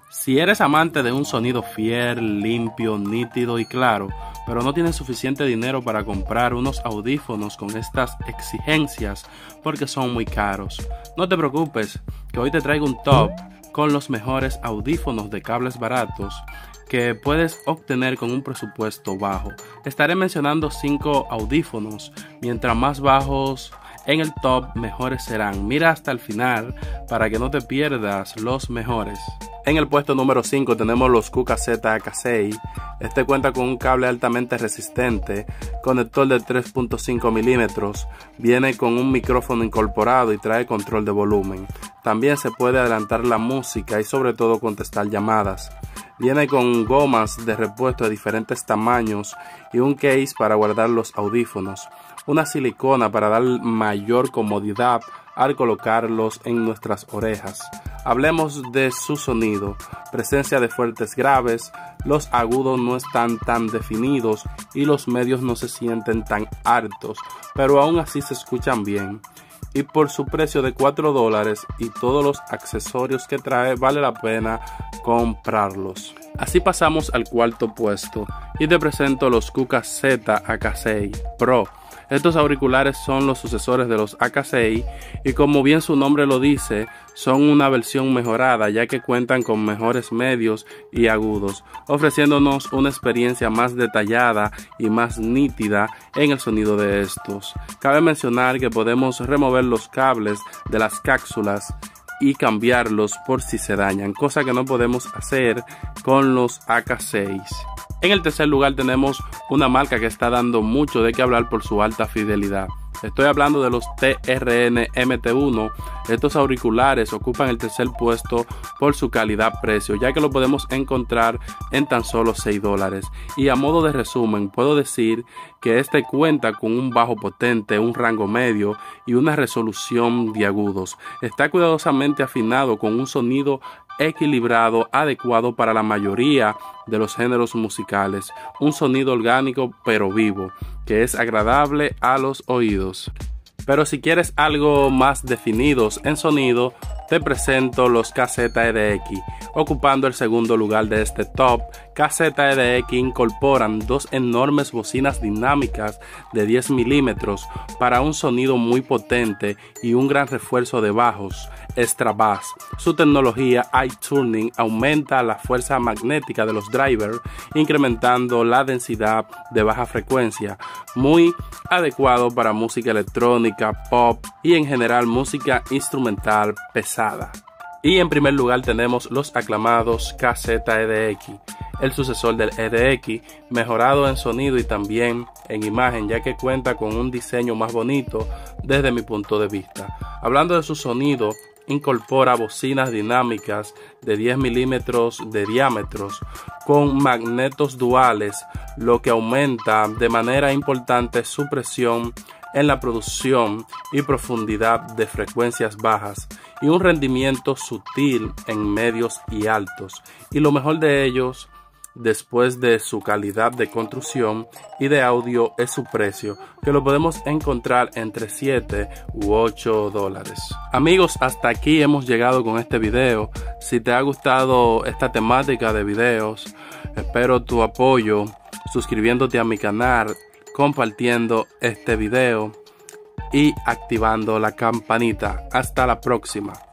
Si eres amante de un sonido fiel, limpio, nítido y claro, pero no tienes suficiente dinero para comprar unos audífonos con estas exigencias porque son muy caros, no te preocupes, que hoy te traigo un top con los mejores audífonos de cables baratos que puedes obtener con un presupuesto bajo. Estaré mencionando 5 audífonos, mientras más bajos en el top, mejores serán. Mira hasta el final para que no te pierdas los mejores. En el puesto número 5 tenemos los KUKA ZK6. Este cuenta con un cable altamente resistente, conector de 3.5 milímetros, viene con un micrófono incorporado y trae control de volumen. También se puede adelantar la música y sobre todo contestar llamadas. Viene con gomas de repuesto de diferentes tamaños y un case para guardar los audífonos. Una silicona para dar mayor comodidad al colocarlos en nuestras orejas. Hablemos de su sonido, presencia de fuertes graves, los agudos no están tan definidos y los medios no se sienten tan altos, pero aún así se escuchan bien. Y por su precio de $4 y todos los accesorios que trae, vale la pena comprarlos. Así pasamos al cuarto puesto y te presento los KUKA ZK6 Pro. Estos auriculares son los sucesores de los AK6 y como bien su nombre lo dice, son una versión mejorada ya que cuentan con mejores medios y agudos, ofreciéndonos una experiencia más detallada y más nítida en el sonido de estos. Cabe mencionar que podemos remover los cables de las cápsulas y cambiarlos por si se dañan, cosa que no podemos hacer con los AK6. En el tercer lugar tenemos una marca que está dando mucho de qué hablar por su alta fidelidad. Estoy hablando de los TRN MT1. Estos auriculares ocupan el tercer puesto por su calidad-precio, ya que lo podemos encontrar en tan solo $6. Y a modo de resumen, puedo decir que este cuenta con un bajo potente, un rango medio y una resolución de agudos. Está cuidadosamente afinado con un sonido equilibrado, adecuado para la mayoría de los géneros musicales. Un sonido orgánico pero vivo, que es agradable a los oídos. Pero si quieres algo más definidos en sonido, te presento los KZ-EDX. Ocupando el segundo lugar de este top, KZ-EDX incorporan dos enormes bocinas dinámicas de 10 milímetros para un sonido muy potente y un gran refuerzo de bajos extra bass. Su tecnología iTuning aumenta la fuerza magnética de los drivers, incrementando la densidad de baja frecuencia, muy adecuado para música electrónica, pop y en general música instrumental pesada. Y en primer lugar tenemos los aclamados KZ-EDX, el sucesor del EDX, mejorado en sonido y también en imagen, ya que cuenta con un diseño más bonito desde mi punto de vista. Hablando de su sonido, incorpora bocinas dinámicas de 10 milímetros de diámetro con magnetos duales, lo que aumenta de manera importante su presión en la producción y profundidad de frecuencias bajas y un rendimiento sutil en medios y altos. Y lo mejor de ellos, después de su calidad de construcción y de audio, es su precio, que lo podemos encontrar entre $7 u $8. Amigos, hasta aquí hemos llegado con este video. Si te ha gustado esta temática de videos, espero tu apoyo suscribiéndote a mi canal, compartiendo este video y activando la campanita. Hasta la próxima.